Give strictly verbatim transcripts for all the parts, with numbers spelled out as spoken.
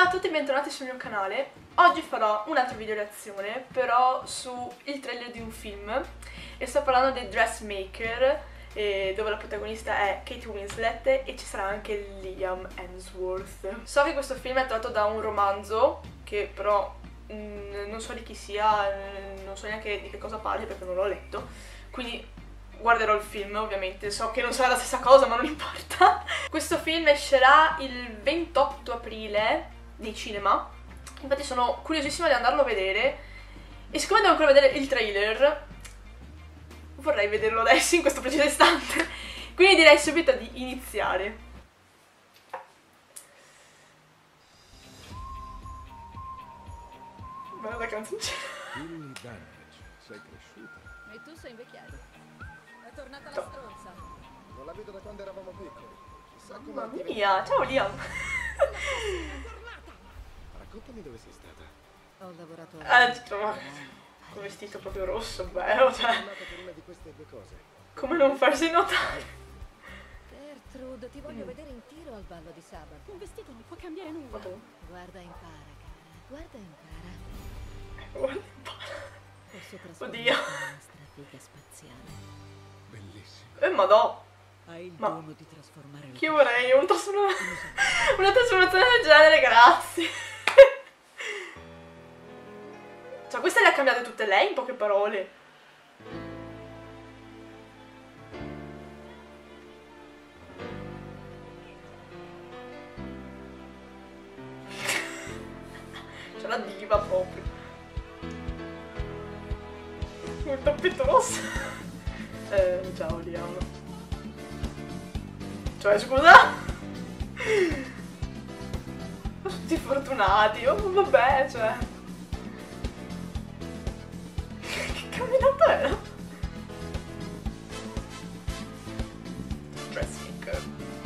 Ciao a tutti e bentornati sul mio canale. Oggi farò un altro video reazione, però su il trailer di un film, e sto parlando di Dressmaker, eh, dove la protagonista è Kate Winslet e ci sarà anche Liam Hemsworth. So che questo film è tratto da un romanzo, che però mh, non so di chi sia, non so neanche di che cosa parli perché non l'ho letto, quindi guarderò il film ovviamente, so che non sarà la stessa cosa ma non importa. Questo film escerà il ventotto aprile nei cinema, infatti sono curiosissima di andarlo a vedere e siccome devo ancora vedere il trailer vorrei vederlo adesso in questo preciso istante, quindi direi subito di iniziare. Bella la canzoncina. Dimmi, Dantage, sei cresciuta. E tu sei invecchiato. È tornata la stronza. Non la vedo da quando eravamo piccoli. Chissà come Mamma è diventata. mia, ciao Liam. Raccontami dove sei stata. Ho lavorato a... Ah, trovo con vestito proprio rosso, bello, Sono cioè, tornata per una di queste due cose. come non farsi notare. Gertrude, ti voglio Mm. vedere in tiro al ballo di sabato. Un vestito non può cambiare nulla. Vabbè, Guarda e impara, cara. Guarda e impara. guarda un po'. Posso trasformarti Oddio. in una strafiga spaziale. Bellissimo. Eh, madò, Hai il Ma- dono di trasformare le che io vorrei un trasforma- una trasformazione del genere, grazie. Cioè, queste le ha cambiate tutte lei, in poche parole. C'è la diva proprio. Il tappeto rosso. Eh, ciao Liam. Cioè, scusa? Tutti fortunati, oh vabbè, cioè. Che camminata era? Dressmaker.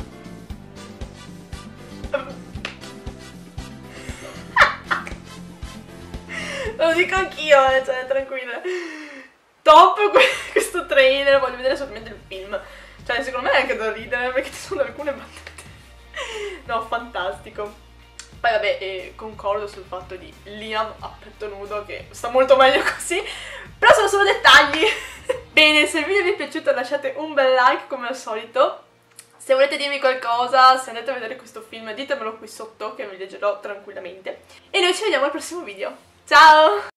Lo dico anch'io, eh, cioè, tranquilla. Top questo trailer, voglio vedere assolutamente il film. Cioè, secondo me è anche da ridere, perché ci sono alcune battute. No, fantastico. Poi vabbè, eh, concordo sul fatto di Liam a petto nudo, che sta molto meglio così. Però sono solo dettagli. Bene, se il video vi è piaciuto lasciate un bel like come al solito. Se volete dirmi qualcosa, se andate a vedere questo film, ditemelo qui sotto che vi leggerò tranquillamente. E noi ci vediamo al prossimo video. Ciao!